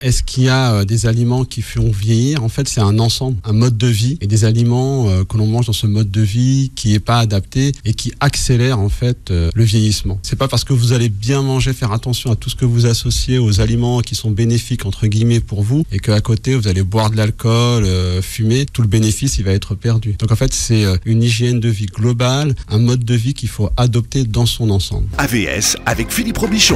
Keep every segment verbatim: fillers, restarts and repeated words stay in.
est-ce qu'il y a euh, des aliments qui font vieillir? En fait, c'est un ensemble, un mode de vie et des aliments euh, que l'on mange dans ce mode de vie qui n'est pas adapté et qui accélère en fait euh, le vieillissement. C'est pas parce que vous allez bien manger, faire attention à tout ce que vous associez aux aliments qui sont bénéfiques entre guillemets pour vous et qu'à côté vous allez boire de l'alcool, euh, fumer, tout le bénéfice il va être perdu. Donc en fait, c'est euh, une hygiène de vie globale, un mode de vie qu'il faut adopter dans son ensemble. A V S avec Philippe Robichon.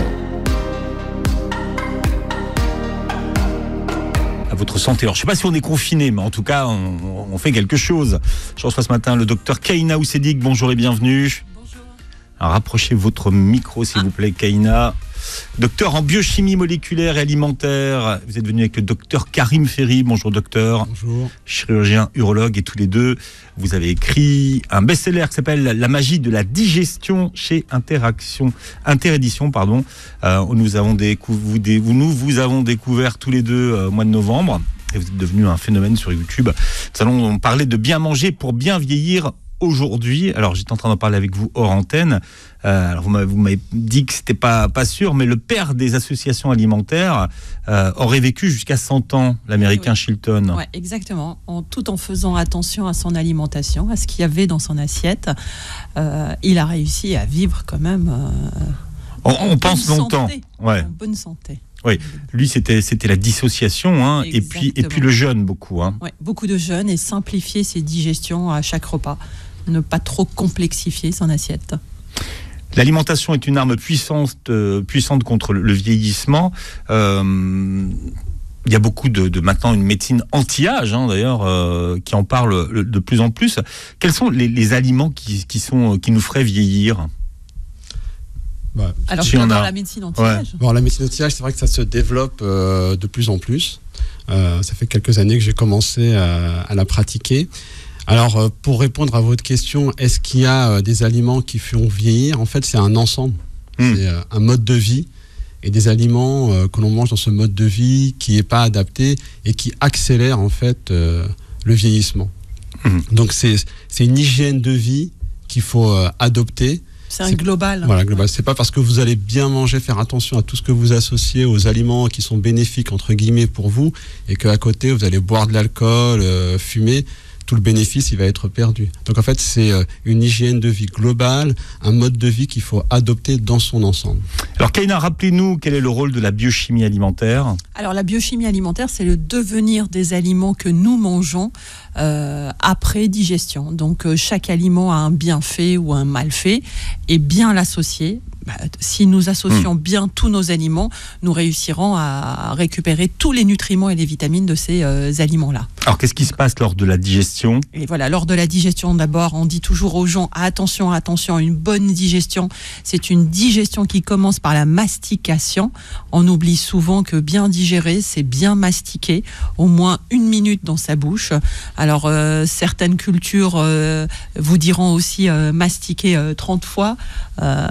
À votre santé. Alors, je ne sais pas si on est confiné, mais en tout cas, on, on fait quelque chose. Je reçois ce matin le docteur Kaina Oussedik. Bonjour et bienvenue. Bonjour. Alors, rapprochez votre micro, s'il ah. vous plaît, Kaina. Docteur en biochimie moléculaire et alimentaire. Vous êtes venu avec le docteur Karim Ferri. Bonjour, docteur. Bonjour. Chirurgien, urologue, et tous les deux, vous avez écrit un best-seller qui s'appelle La magie de la digestion chez Interaction, Interédition, pardon. Euh, nous avons décou- vous, dé- nous vous avons découvert tous les deux euh, au mois de novembre. Et vous êtes devenu un phénomène sur YouTube. Nous allons parler de bien manger pour bien vieillir aujourd'hui. Alors, j'étais en train d'en parler avec vous hors antenne. Euh, alors vous, m'avez, vous m'avez dit que c'était pas, pas sûr, mais le père des associations alimentaires euh, aurait vécu jusqu'à cent ans, l'américain oui, oui. Chilton. Oui, exactement. En, tout en faisant attention à son alimentation, à ce qu'il y avait dans son assiette, euh, il a réussi à vivre quand même euh, on, en on pense longtemps. Santé, ouais. En bonne santé. Oui, lui c'était c'était la dissociation, hein, et puis et puis le jeûne beaucoup, hein. Ouais, beaucoup de jeûne et simplifier ses digestions à chaque repas, ne pas trop complexifier son assiette. L'alimentation est une arme puissante euh, puissante contre le, le vieillissement. Euh, il y a beaucoup de, de maintenant une médecine anti-âge, hein, d'ailleurs, euh, qui en parle de plus en plus. Quels sont les, les aliments qui qui sont qui nous feraient vieillir? Bah, Alors, si on a la médecine anti-âge. Ouais. Bon, la médecine anti-âge, c'est vrai que ça se développe euh, de plus en plus. Euh, ça fait quelques années que j'ai commencé à, à la pratiquer. Alors, euh, pour répondre à votre question, est-ce qu'il y a euh, des aliments qui font vieillir? En fait, c'est un ensemble. Mmh. C'est euh, un mode de vie et des aliments euh, que l'on mange dans ce mode de vie qui n'est pas adapté et qui accélère en fait euh, le vieillissement. Mmh. Donc, c'est, c'est une hygiène de vie qu'il faut euh, adopter. C'est un c'est, global. Voilà, global. C'est pas parce que vous allez bien manger, faire attention à tout ce que vous associez aux aliments qui sont bénéfiques entre guillemets pour vous, et qu'à côté vous allez boire de l'alcool, euh, fumer, tout le bénéfice il va être perdu. Donc en fait c'est euh, une hygiène de vie globale, un mode de vie qu'il faut adopter dans son ensemble. Alors Kaina, rappelez-nous quel est le rôle de la biochimie alimentaire. Alors la biochimie alimentaire, c'est le devenir des aliments que nous mangeons euh, après digestion. Donc euh, chaque aliment a un bienfait ou un malfait et bien l'associer. Bah, si nous associons mmh. bien tous nos aliments, nous réussirons à récupérer tous les nutriments et les vitamines de ces euh, aliments-là. Alors, qu'est-ce qui se passe lors de la digestion ? Et voilà, lors de la digestion, d'abord, on dit toujours aux gens, attention, attention, une bonne digestion, c'est une digestion qui commence par la mastication. On oublie souvent que bien digérer, c'est bien mastiquer, au moins une minute dans sa bouche. Alors, euh, certaines cultures euh, vous diront aussi euh, mastiquer euh, trente fois, euh,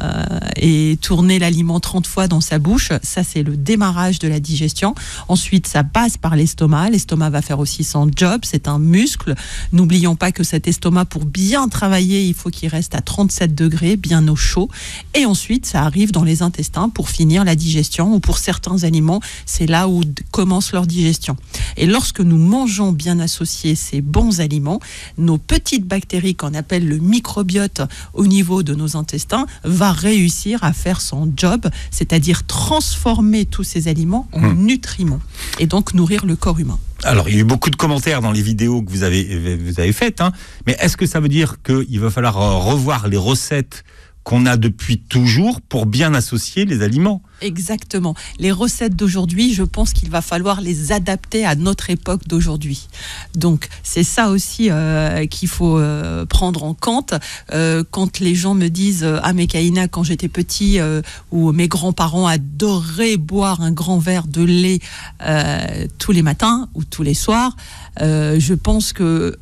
et tourner l'aliment trente fois dans sa bouche. Ça, c'est le démarrage de la digestion. Ensuite, ça passe par l'estomac. L'estomac va faire aussi son job. C'est un muscle. N'oublions pas que cet estomac, pour bien travailler, il faut qu'il reste à trente-sept degrés, bien au chaud. Et ensuite, ça arrive dans les intestins pour finir la digestion, ou pour certains aliments, c'est là où commence leur digestion. Et lorsque nous mangeons bien associés ces bons aliments, nos petites bactéries qu'on appelle le microbiote au niveau de nos intestins va réussir à faire son job, c'est-à-dire transformer tous ces aliments en mmh. nutriments et donc nourrir le corps humain. Alors, il y a eu beaucoup de commentaires dans les vidéos que vous avez, vous avez faites, hein, mais est-ce que ça veut dire qu'il va falloir revoir les recettes qu'on a depuis toujours pour bien associer les aliments? Exactement. Les recettes d'aujourd'hui, je pense qu'il va falloir les adapter à notre époque d'aujourd'hui. Donc, c'est ça aussi euh, qu'il faut euh, prendre en compte. Euh, quand les gens me disent « Ah, mais Kaina, quand j'étais petit, euh, ou mes grands-parents adoraient boire un grand verre de lait euh, tous les matins ou tous les soirs euh, », je pense qu'il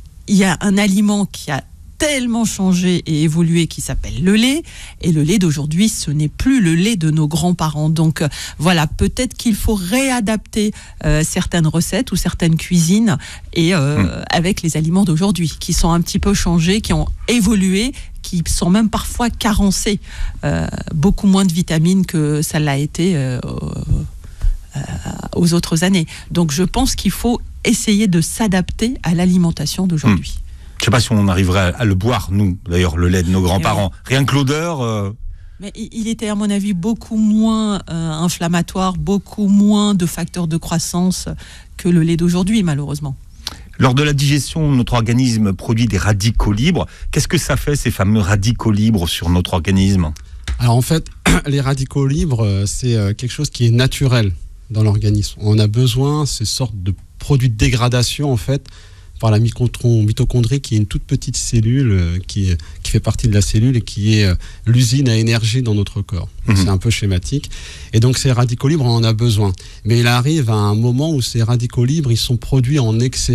y a un aliment qui a tellement changé et évolué qui s'appelle le lait, et le lait d'aujourd'hui ce n'est plus le lait de nos grands-parents. Donc euh, voilà, peut-être qu'il faut réadapter euh, certaines recettes ou certaines cuisines et euh, mmh. avec les aliments d'aujourd'hui qui sont un petit peu changés, qui ont évolué, qui sont même parfois carencés, euh, beaucoup moins de vitamines que ça l'a été euh, euh, aux autres années. Donc je pense qu'il faut essayer de s'adapter à l'alimentation d'aujourd'hui. Mmh. Je ne sais pas si on arriverait à le boire, nous, d'ailleurs, le lait de nos grands-parents. Rien que l'odeur... Euh... Mais il était, à mon avis, beaucoup moins euh, inflammatoire, beaucoup moins de facteurs de croissance que le lait d'aujourd'hui, malheureusement. Lors de la digestion, notre organisme produit des radicaux libres. Qu'est-ce que ça fait, ces fameux radicaux libres, sur notre organisme ? Alors en fait, les radicaux libres, c'est quelque chose qui est naturel dans l'organisme. On a besoin, ces sortes de produits de dégradation, en fait, par la mitochondrie, qui est une toute petite cellule qui, qui fait partie de la cellule et qui est l'usine à énergie dans notre corps. Mmh. C'est un peu schématique. Et donc ces radicaux libres, on en a besoin. Mais il arrive à un moment où ces radicaux libres, ils sont produits en excès.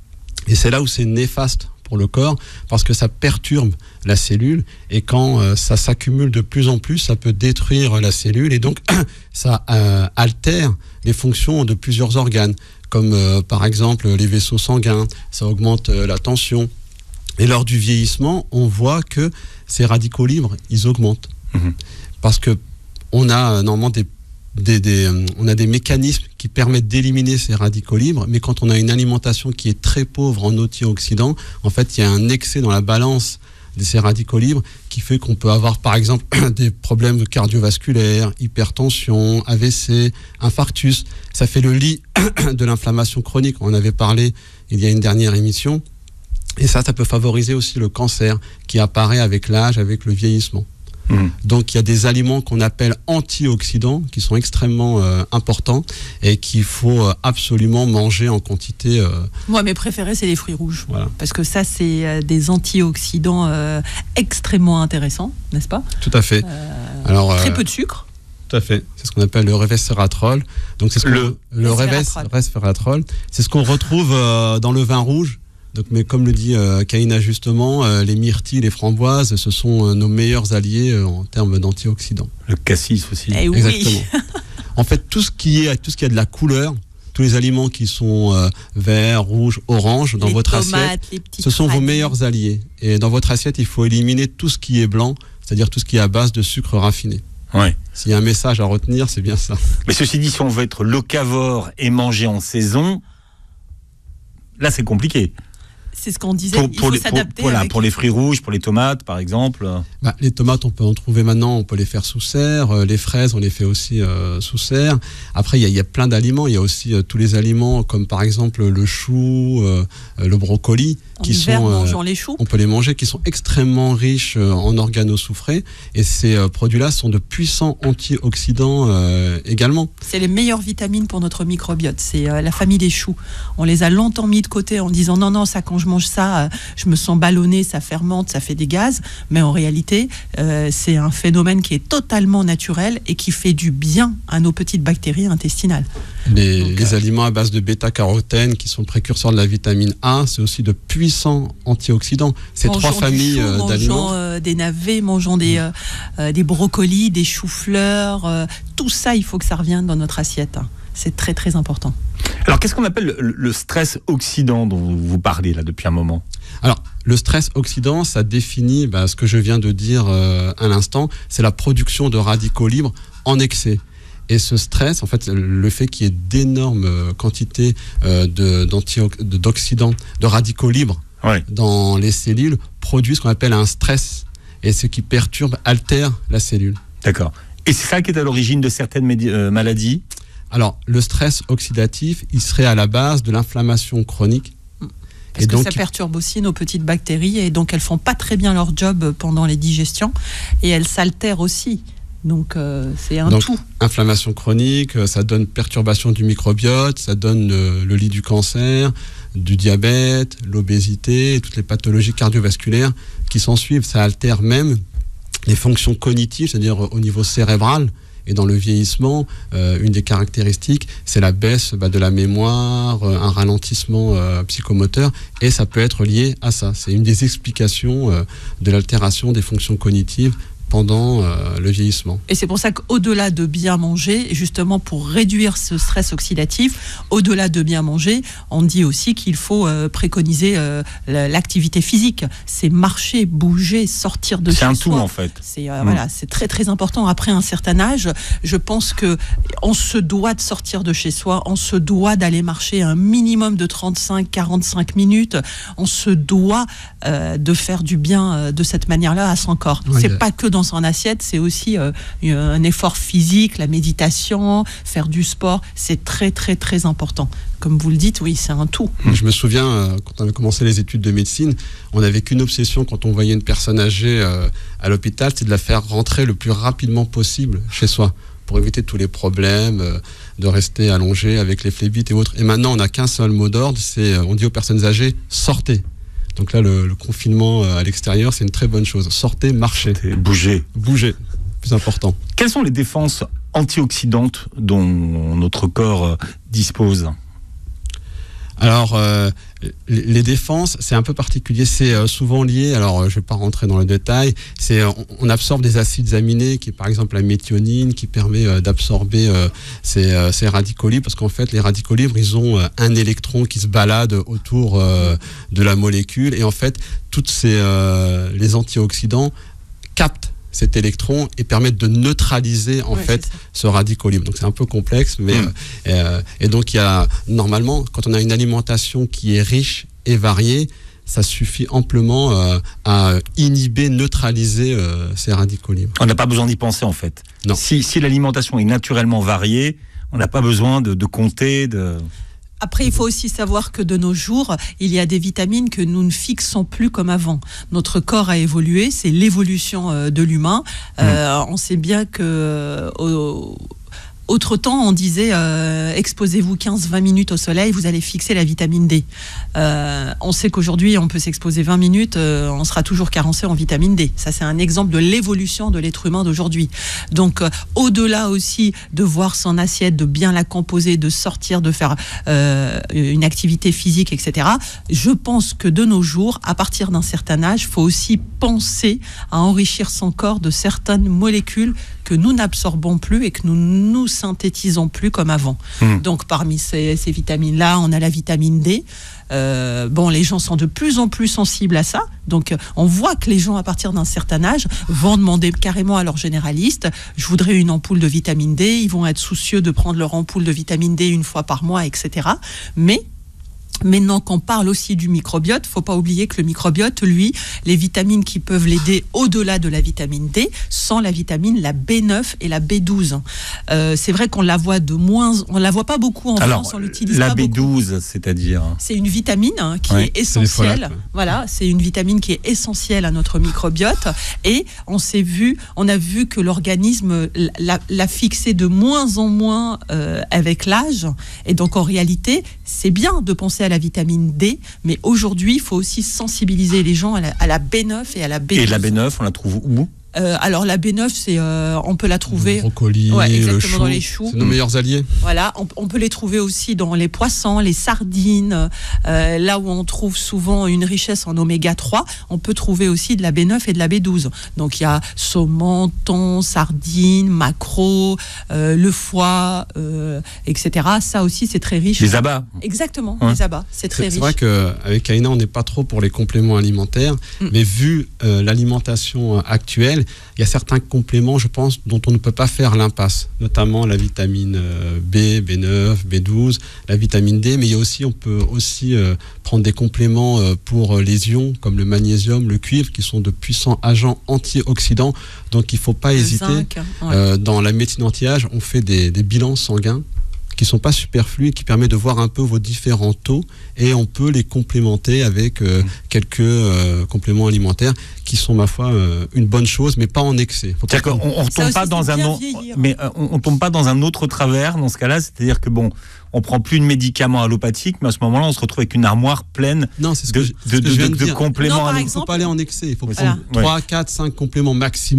Et c'est là où c'est néfaste pour le corps, parce que ça perturbe la cellule, et quand euh, ça s'accumule de plus en plus, ça peut détruire la cellule, et donc ça euh, altère les fonctions de plusieurs organes, comme euh, par exemple les vaisseaux sanguins, ça augmente euh, la tension. Et lors du vieillissement, on voit que ces radicaux libres, ils augmentent. Mmh. Parce que on a euh, normalement des Des, des, on a des mécanismes qui permettent d'éliminer ces radicaux libres, mais quand on a une alimentation qui est très pauvre en antioxydants, en fait, il y a un excès dans la balance de ces radicaux libres qui fait qu'on peut avoir, par exemple, des problèmes cardiovasculaires, hypertension, A V C, infarctus. Ça fait le lit de l'inflammation chronique. On en avait parlé il y a une dernière émission. Et ça, ça peut favoriser aussi le cancer qui apparaît avec l'âge, avec le vieillissement. Mmh. Donc il y a des aliments qu'on appelle antioxydants qui sont extrêmement euh, importants et qu'il faut euh, absolument manger en quantité. Euh... Moi, mes préférés, c'est les fruits rouges. Voilà. Parce que ça, c'est euh, des antioxydants euh, extrêmement intéressants, n'est-ce pas ? Tout à fait. Euh, Alors, très euh, peu de sucre. Tout à fait. C'est ce qu'on appelle le resveratrol. Donc c'est ce le, le resveratrol. C'est ce qu'on retrouve euh, dans le vin rouge. Donc, mais comme le dit euh, Kaina justement, euh, les myrtilles, les framboises, ce sont euh, nos meilleurs alliés euh, en termes d'antioxydants. Le cassis aussi. Eh oui. Exactement. En fait, tout ce qui est, tout ce qui a de la couleur, tous les aliments qui sont euh, verts, rouges, oranges dans les votre tomates, assiette, ce sont vos meilleurs alliés. Et dans votre assiette, il faut éliminer tout ce qui est blanc, c'est-à-dire tout ce qui est à base de sucre raffiné. Ouais. S'il y a un message à retenir, c'est bien ça. Mais ceci dit, si on veut être locavore et manger en saison, là c'est compliqué. C'est ce qu'on disait, pour, il pour faut les, s'adapter. Pour, voilà, avec... pour les fruits rouges, pour les tomates, par exemple. Bah, les tomates, on peut en trouver maintenant, on peut les faire sous serre. Euh, les fraises, on les fait aussi euh, sous serre. Après, il y, y a plein d'aliments. Il y a aussi euh, tous les aliments comme par exemple le chou, euh, le brocoli. En qui hiver, sont, euh, mangeons les choux. On peut les manger, qui sont extrêmement riches euh, en organosoufrés. Et ces euh, produits-là sont de puissants antioxydants euh, également. C'est les meilleures vitamines pour notre microbiote. C'est euh, la famille des choux. On les a longtemps mis de côté en disant non, non, ça, quand je mange ça, euh, je me sens ballonné, ça fermente, ça fait des gaz. Mais en réalité, euh, c'est un phénomène qui est totalement naturel et qui fait du bien à nos petites bactéries intestinales. Les, Donc, les euh, aliments à base de bêta-carotène, qui sont précurseurs de la vitamine A, c'est aussi de puissants antioxydants. Ces mangeons trois du familles chou, euh, mangeons, d'aliments. euh, des navets, mangeons des, euh, euh, des brocolis, des choux-fleurs. Euh, tout ça, il faut que ça revienne dans notre assiette. Hein. C'est très, très important. Alors, qu'est-ce qu'on appelle le, le stress oxydant dont vous parlez là depuis un moment ? Alors, le stress oxydant, ça définit bah, ce que je viens de dire euh, à l'instant, c'est la production de radicaux libres en excès. Et ce stress, en fait, le fait qu'il y ait d'énormes quantités euh, de, de, d'oxydants, de radicaux libres ouais. dans les cellules, produit ce qu'on appelle un stress. Et ce qui perturbe, altère la cellule. D'accord. Et c'est ça qui est à l'origine de certaines médi- euh, maladies ? Alors, le stress oxydatif, il serait à la base de l'inflammation chronique. Parce et que donc, ça perturbe aussi nos petites bactéries et donc elles font pas très bien leur job pendant les digestions et elles s'altèrent aussi. Donc euh, c'est un donc, tout. Inflammation chronique, ça donne perturbation du microbiote, ça donne le, le lit du cancer, du diabète, l'obésité, toutes les pathologies cardiovasculaires qui s'en suivent. Ça altère même les fonctions cognitives, c'est-à-dire au niveau cérébral. Et dans le vieillissement, euh, une des caractéristiques, c'est la baisse bah, de la mémoire, euh, un ralentissement euh, psychomoteur, et ça peut être lié à ça. C'est une des explications euh, de l'altération des fonctions cognitives pendant euh, le vieillissement. Et c'est pour ça qu'au-delà de bien manger, justement pour réduire ce stress oxydatif, au-delà de bien manger, on dit aussi qu'il faut euh, préconiser euh, l'activité physique. C'est marcher, bouger, sortir de chez soi. C'est un tout en fait. C'est euh, mmh. voilà, c'est très très important. Après un certain âge, je pense que on se doit de sortir de chez soi, on se doit d'aller marcher un minimum de trente-cinq à quarante-cinq minutes. On se doit euh, de faire du bien euh, de cette manière-là à son corps. Ouais, c'est yeah. pas que dans son assiette, c'est aussi euh, un effort physique, la méditation, faire du sport. C'est très très très important. Comme vous le dites, oui, c'est un tout. Je me souviens, euh, quand on avait commencé les études de médecine, on n'avait qu'une obsession quand on voyait une personne âgée euh, à l'hôpital, c'est de la faire rentrer le plus rapidement possible chez soi, pour éviter tous les problèmes, euh, de rester allongé avec les phlébites et autres. Et maintenant, on n'a qu'un seul mot d'ordre, c'est, euh, on dit aux personnes âgées, sortez. Donc là, le, le confinement euh, à l'extérieur, c'est une très bonne chose. Sortez, marchez. Sortez, bougez. Bougez, plus important. Quelles sont les défenses antioxydantes dont notre corps euh, dispose ? Alors, euh, les défenses, c'est un peu particulier, c'est euh, souvent lié, alors euh, je ne vais pas rentrer dans le détail, c'est, euh, on absorbe des acides aminés, qui est par exemple la méthionine, qui permet euh, d'absorber euh, ces, euh, ces radicaux libres, parce qu'en fait, les radicaux libres, ils ont euh, un électron qui se balade autour euh, de la molécule, et en fait, toutes ces, euh, les antioxydants captent cet électron et permettent de neutraliser en ouais, fait ce radicaux libre. Donc c'est un peu complexe, mais mmh. euh, et donc il y a normalement quand on a une alimentation qui est riche et variée, ça suffit amplement euh, à inhiber, neutraliser euh, ces radicaux libres. On n'a pas besoin d'y penser en fait. Non. Si, si l'alimentation est naturellement variée, on n'a pas besoin de, de compter, de... Après, il faut aussi savoir que de nos jours, il y a des vitamines que nous ne fixons plus comme avant. Notre corps a évolué, c'est l'évolution euh, de l'humain. Euh, mmh. On sait bien que... Euh, au, Autre temps, on disait euh, exposez-vous quinze à vingt minutes au soleil, vous allez fixer la vitamine D. Euh, on sait qu'aujourd'hui, on peut s'exposer vingt minutes, euh, on sera toujours carencé en vitamine D. Ça, c'est un exemple de l'évolution de l'être humain d'aujourd'hui. Donc, euh, au-delà aussi de voir son assiette, de bien la composer, de sortir, de faire euh, une activité physique, et cetera, je pense que de nos jours, à partir d'un certain âge, il faut aussi penser à enrichir son corps de certaines molécules que nous n'absorbons plus et que nous nous synthétisons plus comme avant. Mmh. Donc parmi ces, ces vitamines-là, on a la vitamine D. Euh, bon, les gens sont de plus en plus sensibles à ça. Donc on voit que les gens à partir d'un certain âge vont demander carrément à leur généraliste « je voudrais une ampoule de vitamine D ». Ils vont être soucieux de prendre leur ampoule de vitamine D une fois par mois, et cetera. Mais maintenant qu'on parle aussi du microbiote, faut pas oublier que le microbiote, lui, les vitamines qui peuvent l'aider au-delà de la vitamine D, sont la vitamine la B neuf et la B douze. Euh, c'est vrai qu'on la voit de moins, on la voit pas beaucoup en Alors, France, on l'utilise la pas beaucoup. B douze, c'est-à-dire C'est une vitamine hein, qui ouais, est essentielle. C'est voilà, c'est une vitamine qui est essentielle à notre microbiote. Et on s'est vu, on a vu que l'organisme l'a, l'a fixé de moins en moins euh, avec l'âge. Et donc en réalité, c'est bien de penser à la vitamine D, mais aujourd'hui, il faut aussi sensibiliser les gens à la, à la B neuf et à la B douze. Et la B neuf, on la trouve où ? Euh, alors la B neuf, c'est, euh, on peut la trouver... Le brocoli, ouais, le chou, dans les choux. C'est nos meilleurs alliés. Voilà, on, on peut les trouver aussi dans les poissons, les sardines, euh, là où on trouve souvent une richesse en oméga trois, on peut trouver aussi de la B neuf et de la B douze. Donc il y a saumon, thon, sardines, maquereau, euh, le foie, euh, et cetera. Ça aussi, c'est très riche. Les abats. Exactement, ouais. les abats, c'est très c'est, riche. C'est vrai qu'avec Aïna, on n'est pas trop pour les compléments alimentaires, mm. mais vu euh, l'alimentation actuelle, il y a certains compléments, je pense, dont on ne peut pas faire l'impasse, notamment la vitamine B, B neuf, B douze, la vitamine D, mais il y a aussi, on peut aussi euh, prendre des compléments euh, pour les ions, comme le magnésium, le cuivre, qui sont de puissants agents antioxydants. Donc il ne faut pas le hésiter. Zinc, ouais. euh, dans la médecine anti-âge, on fait des, des bilans sanguins qui ne sont pas superflus et qui permettent de voir un peu vos différents taux et on peut les complémenter avec euh, mmh. quelques euh, compléments alimentaires qui sont, ma foi, euh, une bonne chose, mais pas en excès. C'est-à-dire qu'on ne tombe pas dans un o- mais euh, on, on tombe pas dans un autre travers dans ce cas-là, c'est-à-dire que bon, on prend plus de médicaments allopathiques, mais à ce moment-là, on se retrouve avec une armoire pleine non, c'est ce que de, je, de, ce que de, je viens de, de de dire. compléments. Non, Il ne faut pas aller en excès. Il faut voilà. prendre trois, quatre, cinq compléments maximum.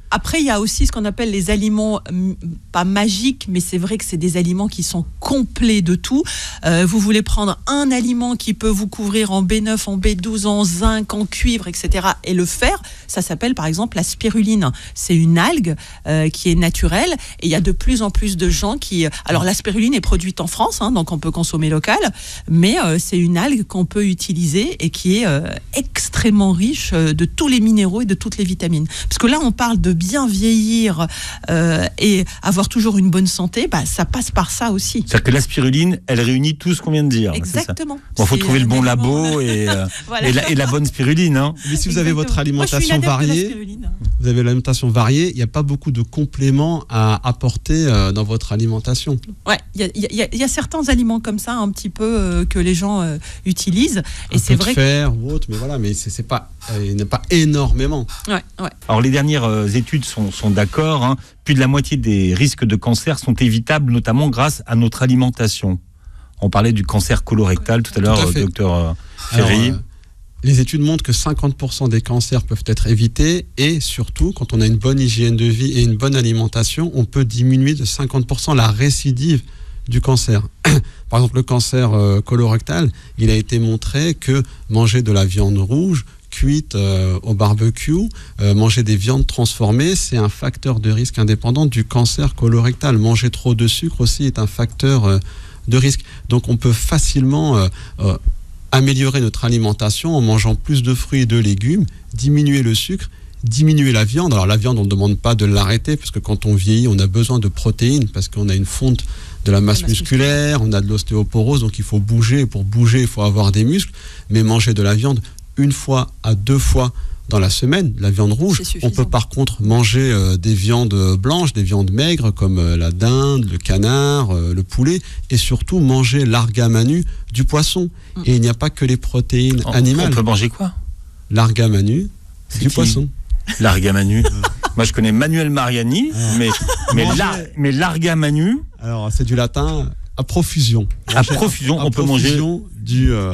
Après, il y a aussi ce qu'on appelle les aliments, m- pas magiques, mais c'est vrai que c'est des aliments qui sont complets de tout. Euh, vous voulez prendre un aliment qui peut vous couvrir en B neuf, en B douze, en zinc, en cuivre, et cetera, et le faire, ça s'appelle par exemple la spiruline. C'est une algue euh, qui est naturelle, et il y a de plus en plus de gens qui... Alors la spiruline est produite en France, hein, donc on peut consommer local, mais euh, c'est une algue qu'on peut utiliser et qui est euh, extrêmement riche euh, de tous les minéraux et de toutes les vitamines. Parce que là, on parle de bien vieillir euh, et avoir toujours une bonne santé, bah, ça passe par ça aussi. C'est-à-dire que la spiruline, elle réunit tout ce qu'on vient de dire. Exactement. Il faut C'est trouver le bon aliment... labo et, euh, voilà. et, la, et la bonne spiruline. Hein. Mais si vous avez Exactement. votre alimentation Moi, je suis une adepte de la variée, spiruline. vous avez l'alimentation variée, il n'y a pas beaucoup de compléments à apporter euh, dans votre alimentation. Ouais, il y a, y, a, y a certains aliments comme ça, un petit peu, euh, que les gens euh, utilisent. Et Un c'est peu vrai de fer ou autre, mais voilà, mais c'est, c'est pas, euh, il n'y en a pas énormément. que... Ouais, ouais. Alors les dernières euh, études sont, sont d'accord. Hein. Plus de la moitié des risques de cancer sont évitables, notamment grâce à notre alimentation. On parlait du cancer colorectal tout à l'heure, Tout à fait. docteur euh, Alors, Ferry. euh, les études montrent que cinquante pour cent des cancers peuvent être évités et surtout, quand on a une bonne hygiène de vie et une bonne alimentation, on peut diminuer de cinquante pour cent la récidive du cancer. Par exemple, le cancer euh, colorectal, il a été montré que manger de la viande rouge, cuite euh, au barbecue, euh, manger des viandes transformées, c'est un facteur de risque indépendant du cancer colorectal. Manger trop de sucre aussi est un facteur euh, de risque. Donc on peut facilement euh, euh, améliorer notre alimentation en mangeant plus de fruits et de légumes, diminuer le sucre, diminuer la viande. Alors la viande, on ne demande pas de l'arrêter parce que quand on vieillit, on a besoin de protéines parce qu'on a une fonte de la masse La masse musculaire, on a de l'ostéoporose, donc il faut bouger. Pour bouger, il faut avoir des muscles. Mais manger de la viande une fois à deux fois dans la semaine, la viande rouge. C'est On peut suffisant. par contre manger euh, des viandes blanches, des viandes maigres comme euh, la dinde, le canard, euh, le poulet, et surtout manger l'argamanu du poisson. Mm. Et il n'y a pas que les protéines On- animales. On peut manger quoi? L'argamanu C'est du qui poisson. L'argamanu. Moi, je connais Manuel Mariani, mais, mais, Manger- l'ar- mais l'argamanu, Alors c'est du latin à profusion. à profusion, À on peut manger. profusion du euh,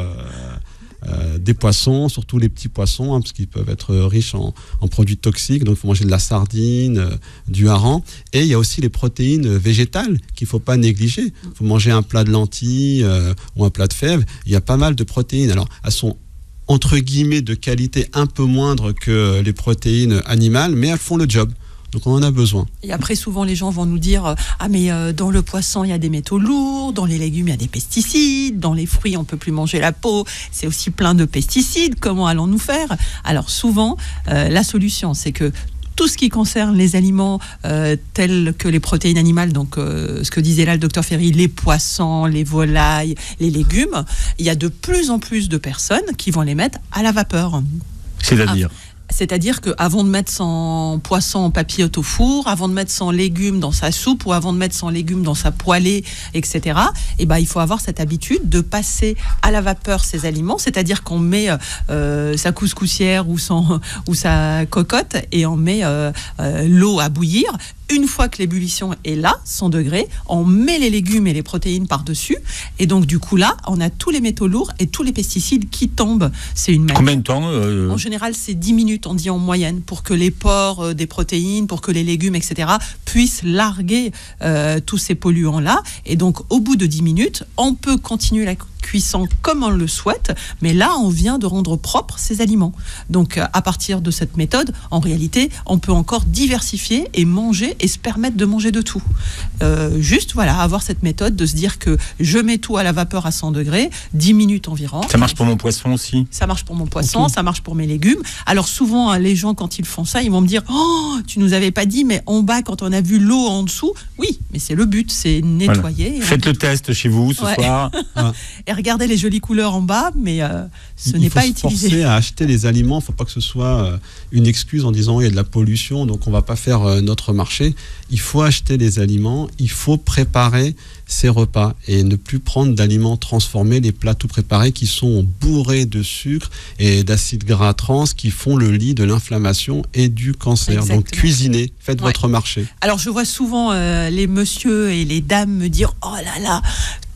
euh, des poissons, surtout les petits poissons, hein, parce qu'ils peuvent être riches en, en produits toxiques. Donc il faut manger de la sardine, euh, du hareng. Et il y a aussi les protéines végétales qu'il ne faut pas négliger. Il faut manger un plat de lentilles euh, ou un plat de fèves. Il y a pas mal de protéines. Alors elles sont entre guillemets de qualité un peu moindre que les protéines animales, mais elles font le job. Donc on en a besoin. Et après, souvent, les gens vont nous dire euh, ah, mais euh, dans le poisson, il y a des métaux lourds, dans les légumes, il y a des pesticides, dans les fruits, on peut plus manger la peau, c'est aussi plein de pesticides, comment allons-nous faire? Alors, souvent, euh, la solution, c'est que tout ce qui concerne les aliments euh, tels que les protéines animales, donc euh, ce que disait là le docteur Ferry, les poissons, les volailles, les légumes, il y a de plus en plus de personnes qui vont les mettre à la vapeur. C'est-à-dire C'est-à-dire qu'avant de mettre son poisson en papillote au four, avant de mettre son légume dans sa soupe ou avant de mettre son légume dans sa poêlée, et cetera, eh ben, il faut avoir cette habitude de passer à la vapeur ces aliments, c'est-à-dire qu'on met euh, sa couscoussière ou, son, ou sa cocotte et on met euh, euh, l'eau à bouillir. Une fois que l'ébullition est là, cent degrés, on met les légumes et les protéines par-dessus. Et donc, du coup, là, on a tous les métaux lourds et tous les pesticides qui tombent. C'est une manière. combien de temps euh, En général, c'est dix minutes, on dit en moyenne, pour que les pores euh, des protéines, pour que les légumes, et cetera, puissent larguer euh, tous ces polluants-là. Et donc, au bout de dix minutes, on peut continuer la cuisson comme on le souhaite, mais là, on vient de rendre propres ces aliments. Donc, à partir de cette méthode, en réalité, on peut encore diversifier et manger et se permettre de manger de tout. Euh, juste, voilà, avoir cette méthode de se dire que je mets tout à la vapeur à cent degrés, dix minutes environ. Ça marche pour mon poisson aussi? Ça marche pour mon poisson, Ok. ça marche pour mes légumes. Alors souvent, hein, les gens, quand ils font ça, ils vont me dire « Oh, tu nous avais pas dit, mais en bas, quand on a vu l'eau en dessous, oui, mais c'est le but, c'est nettoyer. Et Faites le test chez vous ce Ouais. soir. Et regardez les jolies couleurs en bas, mais euh, ce Il n'est faut pas se utilisé. forcer à acheter les aliments. Il ne faut pas que ce soit euh, une excuse en disant il y a de la pollution, donc on ne va pas faire euh, notre marché. Il faut acheter les aliments, il faut préparer ses repas et ne plus prendre d'aliments transformés, les plats tout préparés qui sont bourrés de sucre et d'acides gras trans qui font le lit de l'inflammation et du cancer. Exactement. Donc cuisinez, faites Ouais. votre marché. Alors je vois souvent euh, les messieurs et les dames me dire « Oh là là,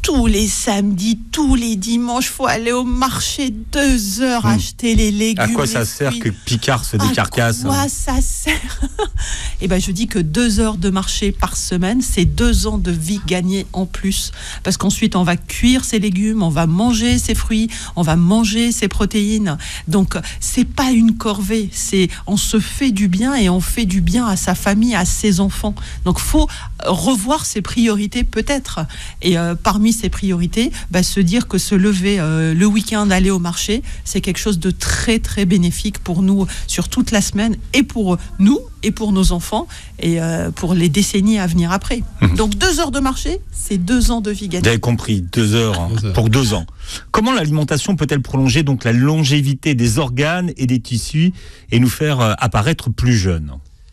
tous les samedis, tous les dimanches, faut aller au marché deux heures Mmh. acheter les légumes. À quoi les ça sert fruits. que Picard se décarcasse? À quoi ça sert? Eh ben, je dis que deux heures de marché par semaine, c'est deux ans de vie gagnée en plus. Parce qu'ensuite, on va cuire ses légumes, on va manger ses fruits, on va manger ses protéines. Donc, c'est pas une corvée. C'est, on se fait du bien et on fait du bien à sa famille, à ses enfants. Donc, faut revoir ses priorités peut-être. Et euh, parmi ces priorités, bah, se dire que se lever euh, le week-end, aller au marché, c'est quelque chose de très très bénéfique pour nous sur toute la semaine et pour nous et pour nos enfants et euh, pour les décennies à venir après. Mmh. Donc deux heures de marché, c'est deux ans de vie gagnée. Vous avez compris, deux heures, hein, deux heures pour deux ans. Comment l'alimentation peut-elle prolonger donc la longévité des organes et des tissus et nous faire euh, apparaître plus jeunes?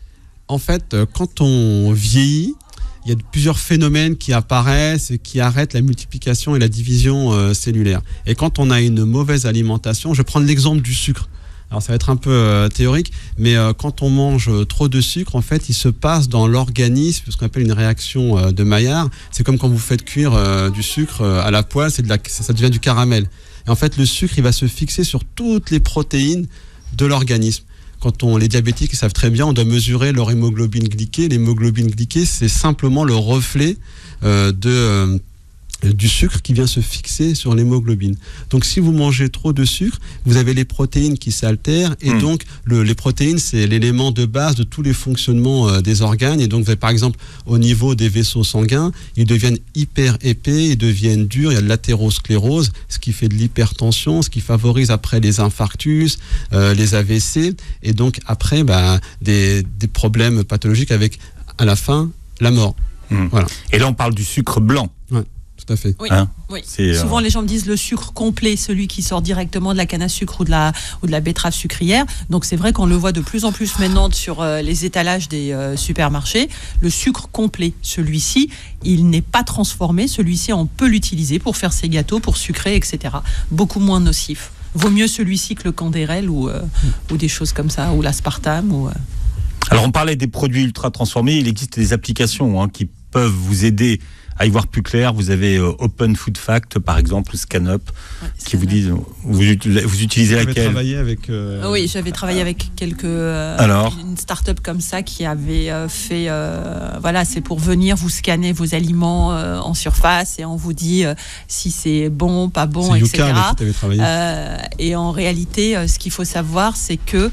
En fait, quand on vieillit, il y a plusieurs phénomènes qui apparaissent et qui arrêtent la multiplication et la division euh, cellulaire. Et quand on a une mauvaise alimentation, je vais prendre l'exemple du sucre. Alors ça va être un peu euh, théorique, mais euh, quand on mange trop de sucre, en fait, il se passe dans l'organisme ce qu'on appelle une réaction euh, de Maillard. C'est comme quand vous faites cuire euh, du sucre euh, à la poêle, c'est de la, ça, ça devient du caramel. Et en fait, le sucre, il va se fixer sur toutes les protéines de l'organisme. Quand on, les diabétiques, ils savent très bien, on doit mesurer leur hémoglobine glyquée. L'hémoglobine glyquée, c'est simplement le reflet euh, de... Euh, du sucre qui vient se fixer sur l'hémoglobine. Donc si vous mangez trop de sucre, vous avez les protéines qui s'altèrent et mmh. donc le, les protéines, c'est l'élément de base de tous les fonctionnements euh, des organes. Et donc vous avez, par exemple, au niveau des vaisseaux sanguins, ils deviennent hyper épais, ils deviennent durs, il y a de l'athérosclérose, ce qui fait de l'hypertension, ce qui favorise après les infarctus, euh, les A V C et donc après bah, des, des problèmes pathologiques avec à la fin la mort. Mmh. Voilà. Et là on parle du sucre blanc. Ouais. Tout à fait. Oui, hein oui. Souvent, euh... les gens me disent le sucre complet, celui qui sort directement de la canne à sucre ou de la, ou de la betterave sucrière. Donc, c'est vrai qu'on le voit de plus en plus maintenant sur euh, les étalages des euh, supermarchés. Le sucre complet, celui-ci, il n'est pas transformé. Celui-ci, on peut l'utiliser pour faire ses gâteaux, pour sucrer, et cetera. Beaucoup moins nocif. Vaut mieux celui-ci que le Candérel ou, euh, mm. ou des choses comme ça, ou l'aspartame. Ou, euh... Alors, on parlait des produits ultra transformés. Il existe des applications hein, qui peuvent vous aider à y voir plus clair. Vous avez euh, Open Food Fact, par exemple, ou ScanUp, ouais, qui Scan vous disent, vous, vous utilisez vous laquelle? Avez travaillé avec euh... Oui, j'avais travaillé avec quelques... Euh, Alors une start-up comme ça qui avait euh, fait... Euh, voilà, c'est pour venir vous scanner vos aliments euh, en surface et on vous dit euh, si c'est bon, pas bon, c'est et cetera. Yuka avec qui tu avais travaillé. Euh, et en réalité, euh, ce qu'il faut savoir, c'est que...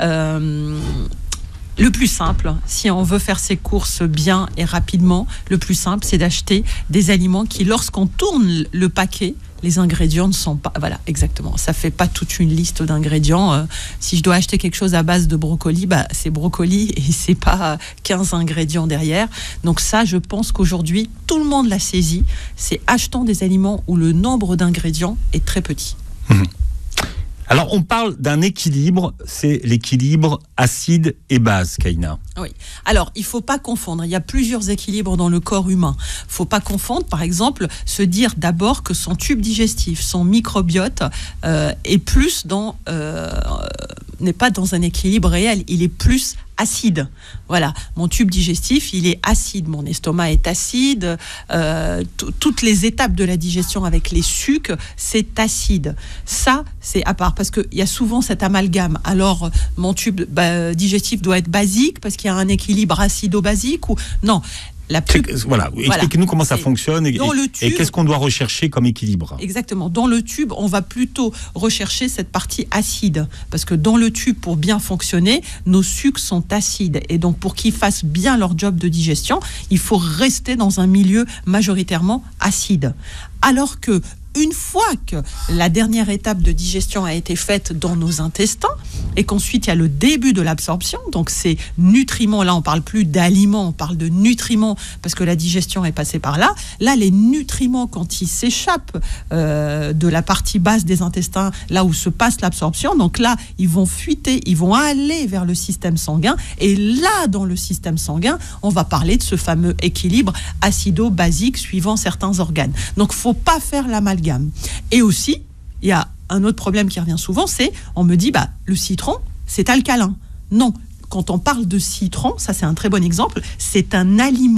Euh, Le plus simple, si on veut faire ses courses bien et rapidement, le plus simple, c'est d'acheter des aliments qui, lorsqu'on tourne le paquet, les ingrédients ne sont pas... Voilà, exactement. Ça ne fait pas toute une liste d'ingrédients. Euh, si je dois acheter quelque chose à base de brocoli, bah, c'est brocoli et ce n'est pas quinze ingrédients derrière. Donc ça, je pense qu'aujourd'hui, tout le monde l'a saisi. C'est achetant des aliments où le nombre d'ingrédients est très petit. Mmh. Alors, on parle d'un équilibre, c'est l'équilibre acide et base, Kaina. Oui. Alors, il ne faut pas confondre. Il y a plusieurs équilibres dans le corps humain. Il ne faut pas confondre, par exemple, se dire d'abord que son tube digestif, son microbiote, euh, est plus dans, euh, n'est pas dans un équilibre réel. Il est plus acide. Voilà, mon tube digestif, il est acide, mon estomac est acide, euh, toutes les étapes de la digestion avec les sucs, c'est acide. Ça, c'est à part, parce qu'il y a souvent cet amalgame. Alors, mon tube bah, digestif doit être basique, parce qu'il y a un équilibre acido-basique, ou non. La plus... Voilà, expliquez-nous comment ça fonctionne et, tube, et qu'est-ce qu'on doit rechercher comme équilibre. Exactement. Dans le tube, on va plutôt rechercher cette partie acide. Parce que dans le tube, pour bien fonctionner, nos sucs sont acides. Et donc, pour qu'ils fassent bien leur job de digestion, il faut rester dans un milieu majoritairement acide. Alors que une fois que la dernière étape de digestion a été faite dans nos intestins et qu'ensuite il y a le début de l'absorption, donc ces nutriments, là on parle plus d'aliments, on parle de nutriments parce que la digestion est passée par là. Là, les nutriments, quand ils s'échappent euh, de la partie basse des intestins, là où se passe l'absorption, donc là ils vont fuiter, ils vont aller vers le système sanguin et là dans le système sanguin, on va parler de ce fameux équilibre acido-basique suivant certains organes. Donc faut pas faire l'amalgame. Et aussi, il y a un autre problème qui revient souvent, c'est, on me dit, bah, le citron, c'est alcalin. Non, quand on parle de citron, ça c'est un très bon exemple, c'est un aliment.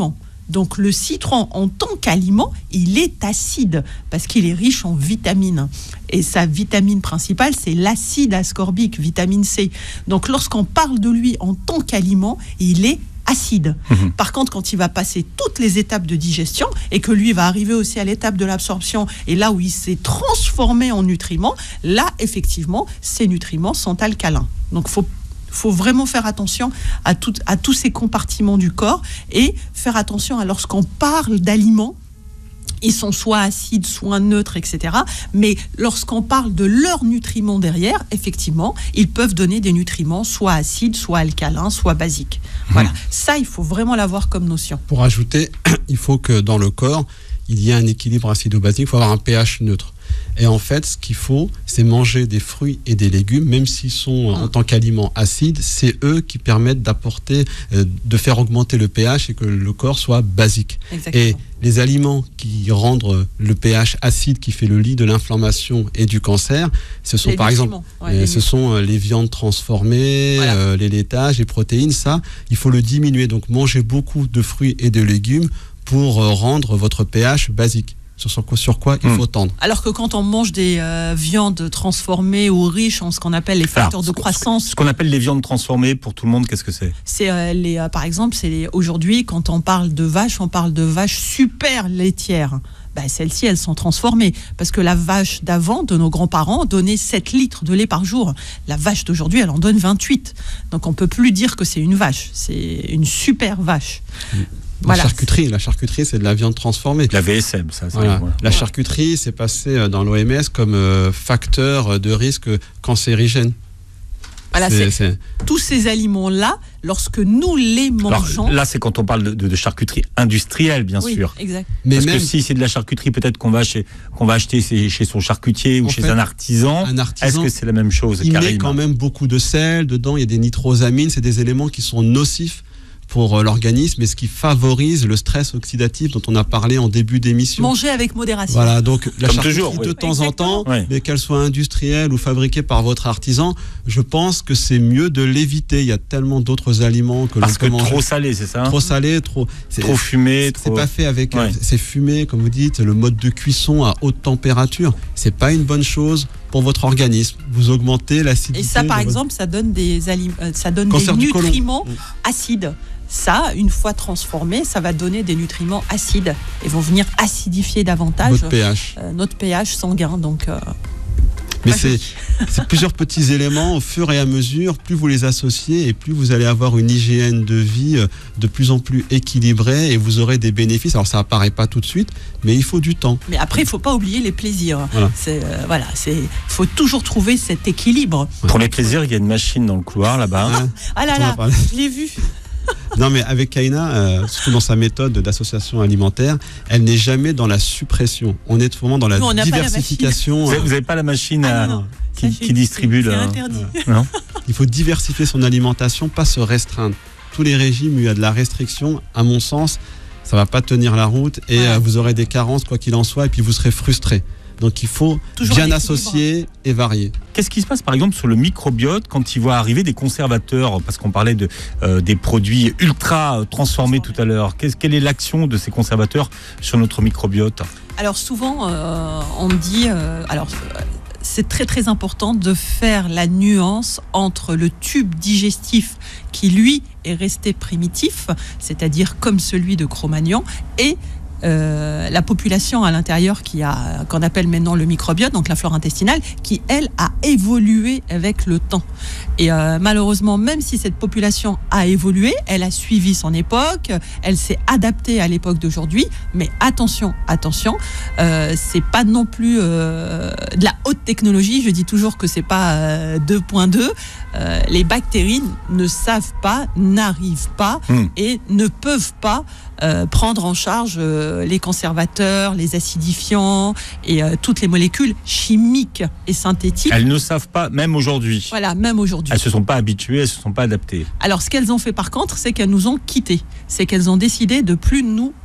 Donc le citron, en tant qu'aliment, il est acide parce qu'il est riche en vitamines. Et sa vitamine principale, c'est l'acide ascorbique, vitamine C. Donc lorsqu'on parle de lui en tant qu'aliment, il est acide. Mmh. Par contre, quand il va passer toutes les étapes de digestion et que lui va arriver aussi à l'étape de l'absorption et là où il s'est transformé en nutriments, là, effectivement, ces nutriments sont alcalins. Donc, il faut faut vraiment faire attention à, tout, à tous ces compartiments du corps et faire attention à lorsqu'on parle d'aliments, ils sont soit acides, soit neutres, et cetera. Mais lorsqu'on parle de leurs nutriments derrière, effectivement, ils peuvent donner des nutriments soit acides, soit alcalins, soit basiques. Mmh. Voilà, ça, il faut vraiment l'avoir comme notion. Pour ajouter, il faut que dans le corps, il y ait un équilibre acido-basique, il faut avoir un pH neutre. Et en fait, ce qu'il faut, c'est manger des fruits et des légumes, même s'ils sont en tant qu'aliments acides, c'est eux qui permettent d'apporter, euh, de faire augmenter le pH et que le corps soit basique. Exactement. Et les aliments qui rendent le pH acide, qui fait le lit de l'inflammation et du cancer, ce sont les par exemple, ouais, euh, ce sont les viandes transformées, voilà. euh, les laitages, les protéines. Ça, il faut le diminuer. Donc, manger beaucoup de fruits et de légumes pour euh, rendre votre pH basique. Sur quoi, sur quoi il faut tendre. Alors que quand on mange des euh, viandes transformées ou riches en ce qu'on appelle les facteurs Alors, de croissance. Ce qu'on appelle les viandes transformées, pour tout le monde, qu'est-ce que c'est ? C'est euh, les, euh, par exemple, c'est les, aujourd'hui, quand on parle de vaches, on parle de vaches super laitières. Ben, celles-ci, elles sont transformées. Parce que la vache d'avant, de nos grands-parents, donnait sept litres de lait par jour. La vache d'aujourd'hui, elle en donne vingt-huit. Donc on ne peut plus dire que c'est une vache. C'est une super vache. Mmh. La Voilà. charcuterie, la charcuterie, c'est de la viande transformée. La V S M, ça. ça voilà. voilà. La charcuterie, c'est passé dans l'O M S comme euh, facteur de risque cancérigène. Voilà, c'est, c'est... tous ces aliments-là, lorsque nous les mangeons... Alors, là, c'est quand on parle de, de, de charcuterie industrielle, bien oui, sûr. Exact. Mais Parce même... que si c'est de la charcuterie, peut-être qu'on va, chez, qu'on va acheter chez, chez son charcutier ou en chez fait, un, artisan, un artisan, est-ce que c'est la même chose ? Il Karim met quand même beaucoup de sel dedans, il y a des nitrosamines, c'est des éléments qui sont nocifs pour l'organisme et ce qui favorise le stress oxydatif dont on a parlé en début d'émission. Manger avec modération. Voilà, donc la Comme charcuterie toujours, oui. de temps Exactement. en temps, oui. mais qu'elle soit industrielle ou fabriquée par votre artisan, je pense que c'est mieux de l'éviter. Il y a tellement d'autres aliments que Parce l'on peut que manger. trop salé, c'est ça ? Trop salé, trop... C'est, trop fumé, c'est, trop... c'est pas fait avec... Ouais. C'est fumé, comme vous dites, le mode de cuisson à haute température. C'est pas une bonne chose pour votre organisme. Vous augmentez l'acidité. Et ça, par de exemple, ça donne des, alim... ça donne Cancer des du nutriments côlon. acides. Ça, une fois transformé, ça va donner des nutriments acides et vont venir acidifier davantage votre pH. Euh, notre pH sanguin. Donc, euh, Mais c'est, c'est plusieurs petits éléments. Au fur et à mesure, plus vous les associez et plus vous allez avoir une hygiène de vie de plus en plus équilibrée et vous aurez des bénéfices. Alors ça apparaît pas tout de suite, mais il faut du temps. Mais après, il faut pas oublier les plaisirs. Voilà. C'est, euh, voilà, c'est, faut toujours trouver cet équilibre. Pour les plaisirs, il y a une machine dans le couloir là-bas. Ouais. Ah là là, je l'ai vu. Non, mais avec Kaina, euh, surtout dans sa méthode d'association alimentaire, elle n'est jamais dans la suppression. On est vraiment dans la Nous, on n'a diversification. Vous n'avez pas la machine Ah, à, non, non. qui, Ça, qui distribue c'est, le. c'est interdit. Non. Il faut diversifier son alimentation, pas se restreindre. Tous les régimes où il y a de la restriction, à mon sens, ça va pas tenir la route et ouais. euh, vous aurez des carences quoi qu'il en soit et puis vous serez frustré. Donc il faut Toujours bien associer et varier. Qu'est-ce qui se passe par exemple sur le microbiote quand il voit arriver des conservateurs, parce qu'on parlait de, euh, des produits ultra transformés tout à l'heure. Qu'est-ce, quelle est l'action de ces conservateurs sur notre microbiote ? Alors souvent, euh, on dit... Euh, alors, c'est très très important de faire la nuance entre le tube digestif qui lui est resté primitif, c'est-à-dire comme celui de Cro-Magnon, et Euh, la population à l'intérieur qui a, qu'on appelle maintenant le microbiote, donc la flore intestinale, qui elle a évolué avec le temps. Et euh, malheureusement, même si cette population a évolué, elle a suivi son époque, elle s'est adaptée à l'époque d'aujourd'hui. Mais attention, attention, euh, c'est pas non plus euh, de la haute technologie. Je dis toujours que c'est pas euh, deux point deux. Euh, les bactéries ne savent pas, n'arrivent pas mmh. et ne peuvent pas euh, prendre en charge euh, les conservateurs, les acidifiants et euh, toutes les molécules chimiques et synthétiques. Elles ne savent pas, même aujourd'hui. Voilà, même aujourd'hui. Elles ne se sont pas habituées, elles ne se sont pas adaptées. Alors, ce qu'elles ont fait par contre, c'est qu'elles nous ont quittés. C'est qu'elles ont décidé de plus nous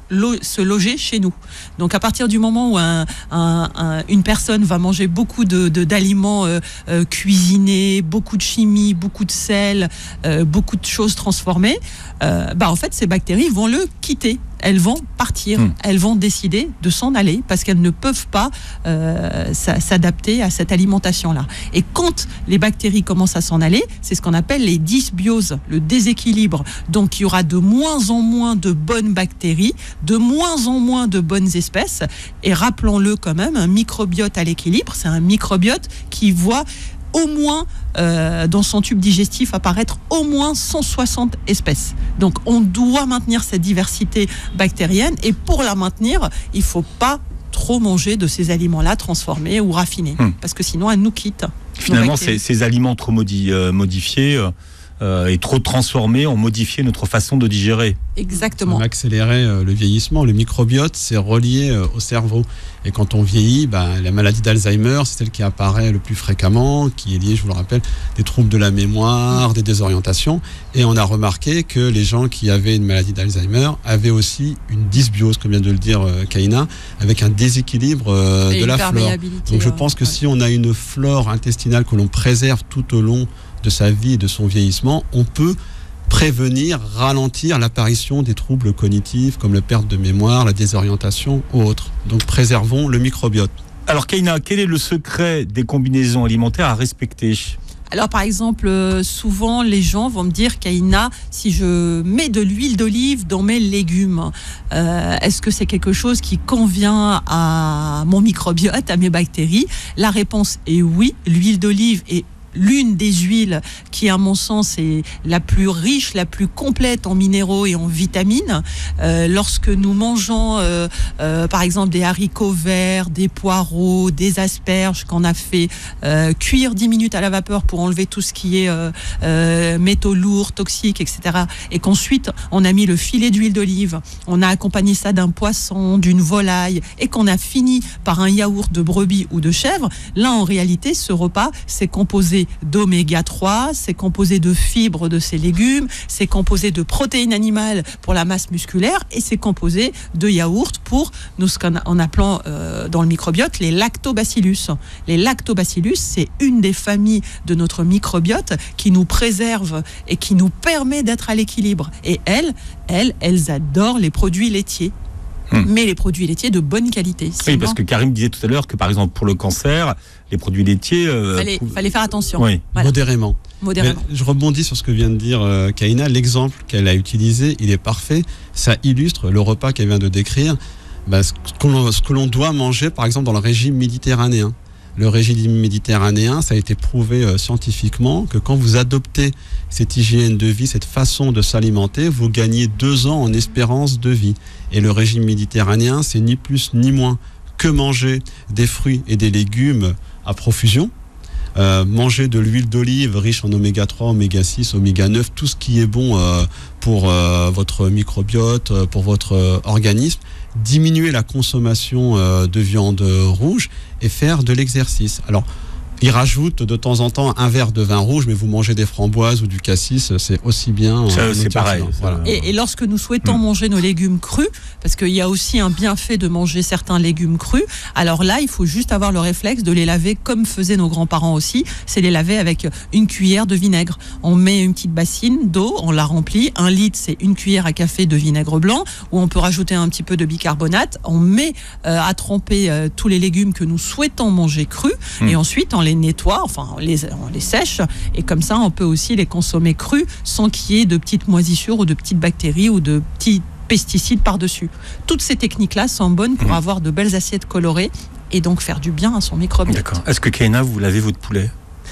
lo- se loger chez nous. Donc à partir du moment où un, un, un, une personne va manger beaucoup de, de, d'aliments euh, euh, cuisinés, beaucoup de chimie, beaucoup de sel, euh, beaucoup de choses transformées, euh, bah en fait ces bactéries vont le quitter. Elles vont partir, mmh. elles vont décider de s'en aller parce qu'elles ne peuvent pas euh, s'adapter à cette alimentation-là. Et quand les bactéries commencent à s'en aller, c'est ce qu'on appelle les dysbioses, le déséquilibre. Donc il y aura de moins en moins de bonnes bactéries, de moins en moins de bonnes espèces. Et rappelons-le quand même, un microbiote à l'équilibre, c'est un microbiote qui voit au moins, euh, dans son tube digestif, apparaître au moins cent soixante espèces. Donc, on doit maintenir cette diversité bactérienne et pour la maintenir, il ne faut pas trop manger de ces aliments-là transformés ou raffinés, hum. parce que sinon, elle nous quitte. Finalement, ces, ces aliments trop modi- euh, modifiés euh, euh, et trop transformés ont modifié notre façon de digérer. Exactement. On a accéléré euh, le vieillissement. Le microbiote, c'est relié euh, au cerveau. Et quand on vieillit, bah, la maladie d'Alzheimer, c'est celle qui apparaît le plus fréquemment, qui est liée, je vous le rappelle, des troubles de la mémoire, des désorientations. Et on a remarqué que les gens qui avaient une maladie d'Alzheimer avaient aussi une dysbiose, comme vient de le dire euh, Kaina, avec un déséquilibre euh, de la flore. Donc je pense que ouais. si on a une flore intestinale que l'on préserve tout au long de sa vie et de son vieillissement, on peut prévenir, ralentir l'apparition des troubles cognitifs comme la perte de mémoire, la désorientation ou autres. Donc préservons le microbiote. Alors Kaina, quel est le secret des combinaisons alimentaires à respecter ? Alors par exemple, euh, souvent les gens vont me dire, Kaina, si je mets de l'huile d'olive dans mes légumes, euh, est-ce que c'est quelque chose qui convient à mon microbiote, à mes bactéries ? La réponse est oui, l'huile d'olive est l'une des huiles qui, à mon sens, est la plus riche, la plus complète en minéraux et en vitamines. Euh, lorsque nous mangeons, euh, euh, par exemple, des haricots verts, des poireaux, des asperges qu'on a fait euh, cuire dix minutes à la vapeur pour enlever tout ce qui est euh, euh, métaux lourds, toxiques, et cetera. Et qu'ensuite, on a mis le filet d'huile d'olive, on a accompagné ça d'un poisson, d'une volaille, et qu'on a fini par un yaourt de brebis ou de chèvre, là, en réalité, ce repas, c'est composé d'oméga trois, c'est composé de fibres de ces légumes, c'est composé de protéines animales pour la masse musculaire et c'est composé de yaourt pour nous, ce qu'on en appelant euh, dans le microbiote les lactobacillus. Les lactobacillus, c'est une des familles de notre microbiote qui nous préserve et qui nous permet d'être à l'équilibre. Et elles, elles, elles adorent les produits laitiers. Hum. Mais les produits laitiers de bonne qualité. Sinon... Oui, parce que Karim disait tout à l'heure que par exemple pour le cancer, les produits laitiers... Euh, fallait, pou... fallait faire attention. Oui, voilà. Modérément. Modérément. Mais je rebondis sur ce que vient de dire euh, Kaina. L'exemple qu'elle a utilisé, il est parfait. Ça illustre le repas qu'elle vient de décrire. Bah, ce, que l'on, ce que l'on doit manger, par exemple, dans le régime méditerranéen. Le régime méditerranéen, ça a été prouvé euh, scientifiquement que quand vous adoptez cette hygiène de vie, cette façon de s'alimenter, vous gagnez deux ans en espérance de vie. Et le régime méditerranéen, c'est ni plus ni moins que manger des fruits et des légumes à profusion, euh, manger de l'huile d'olive riche en oméga trois, oméga six, oméga neuf, tout ce qui est bon euh, pour euh, votre microbiote, pour votre euh, organisme, diminuer la consommation euh, de viande rouge et faire de l'exercice. Alors, il rajoute de temps en temps un verre de vin rouge, mais vous mangez des framboises ou du cassis, c'est aussi bien. Ça, c'est pareil. Voilà. Et, et lorsque nous souhaitons mmh. manger nos légumes crus, parce qu'il y a aussi un bienfait de manger certains légumes crus, alors là, il faut juste avoir le réflexe de les laver comme faisaient nos grands-parents aussi, c'est les laver avec une cuillère de vinaigre. On met une petite bassine d'eau, on la remplit, un litre, c'est une cuillère à café de vinaigre blanc, où on peut rajouter un petit peu de bicarbonate, on met euh, à tremper euh, tous les légumes que nous souhaitons manger crus, mmh. et ensuite on les nettoie, enfin on les, on les sèche et comme ça on peut aussi les consommer crus sans qu'il y ait de petites moisissures ou de petites bactéries ou de petits pesticides par-dessus. Toutes ces techniques-là sont bonnes pour mmh. avoir de belles assiettes colorées et donc faire du bien à son microbiote. D'accord. Est-ce que Kaina, vous lavez votre poulet ?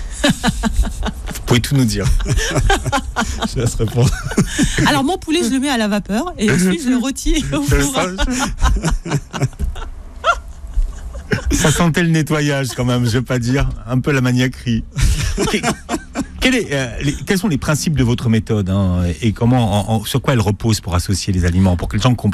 Vous pouvez tout nous dire. Je laisse répondre. Alors mon poulet, je le mets à la vapeur et ensuite je le retire au four. Ça sentait le nettoyage quand même, je vais pas dire, un peu la maniaquerie. Quel est, euh, les, quels sont les principes de votre méthode hein, et comment, en, en, sur quoi elle repose pour associer les aliments, pour que les gens comprennent bien ?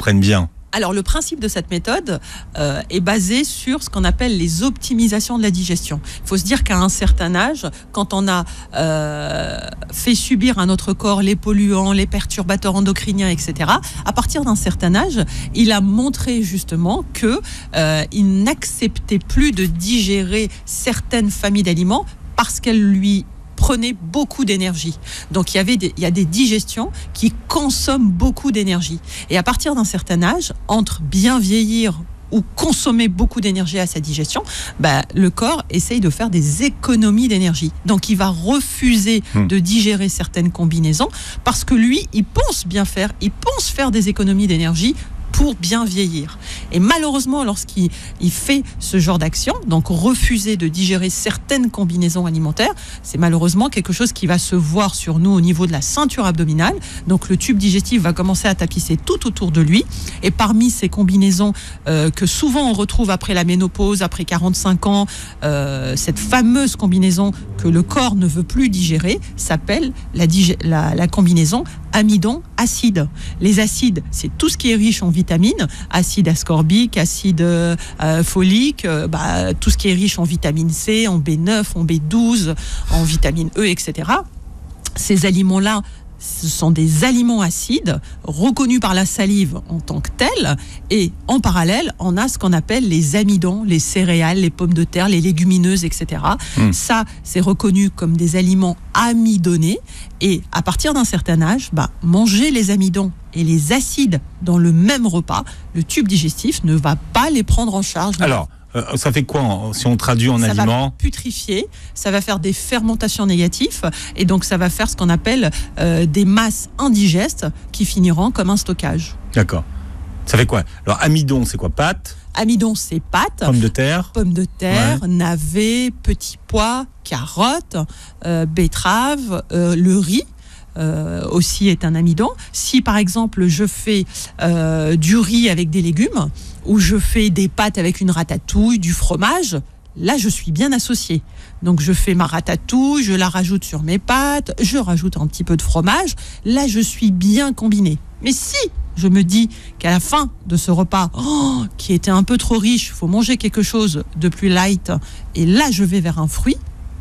Alors, le principe de cette méthode euh, est basé sur ce qu'on appelle les optimisations de la digestion. Il faut se dire qu'à un certain âge, quand on a euh, fait subir à notre corps les polluants, les perturbateurs endocriniens, et cetera, à partir d'un certain âge, il a montré justement qu'il euh, n'acceptait plus de digérer certaines familles d'aliments parce qu'elles lui prenait beaucoup d'énergie. Donc il y avait des, il y a des digestions qui consomment beaucoup d'énergie. Et à partir d'un certain âge, entre bien vieillir ou consommer beaucoup d'énergie à sa digestion, bah, le corps essaye de faire des économies d'énergie. Donc il va refuser mmh. de digérer certaines combinaisons parce que lui, il pense bien faire, il pense faire des économies d'énergie pour bien vieillir. Et malheureusement, lorsqu'il il fait ce genre d'action, donc refuser de digérer certaines combinaisons alimentaires, c'est malheureusement quelque chose qui va se voir sur nous au niveau de la ceinture abdominale. Donc le tube digestif va commencer à tapisser tout autour de lui. Et parmi ces combinaisons euh, que souvent on retrouve après la ménopause, après quarante-cinq ans, euh, cette fameuse combinaison que le corps ne veut plus digérer s'appelle la, digé- la, la combinaison amidon-acide. Les acides, c'est tout ce qui est riche en vitamines, acide ascorbique, acide euh, folique, euh, bah, tout ce qui est riche en vitamine C, en B neuf, en B douze, en vitamine E, et cetera. Ces aliments-là, ce sont des aliments acides reconnus par la salive en tant que tels, et en parallèle, on a ce qu'on appelle les amidons, les céréales, les pommes de terre, les légumineuses, et cetera. Mmh. Ça, c'est reconnu comme des aliments amidonnés, et à partir d'un certain âge, bah, manger les amidons et les acides dans le même repas, le tube digestif ne va pas les prendre en charge. Alors, Euh, ça fait quoi en, si on traduit en ça aliments? Ça va putrifier, ça va faire des fermentations négatives et donc ça va faire ce qu'on appelle euh, des masses indigestes qui finiront comme un stockage. D'accord. Ça fait quoi? Alors amidon, c'est quoi? Pâte? Amidon, c'est pâte. Pommes de terre. Pommes de terre, ouais. navets, petits pois, carottes, euh, betteraves, euh, le riz. Euh, aussi est un amidon. Si par exemple je fais euh, du riz avec des légumes ou je fais des pâtes avec une ratatouille, du fromage, là je suis bien associée. Donc je fais ma ratatouille, je la rajoute sur mes pâtes, je rajoute un petit peu de fromage, là je suis bien combinée. Mais si je me dis qu'à la fin de ce repas, oh, qui était un peu trop riche, il faut manger quelque chose de plus light, et là je vais vers un fruit,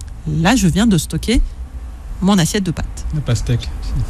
là je viens de stocker mon assiette de pâtes. La pastèque.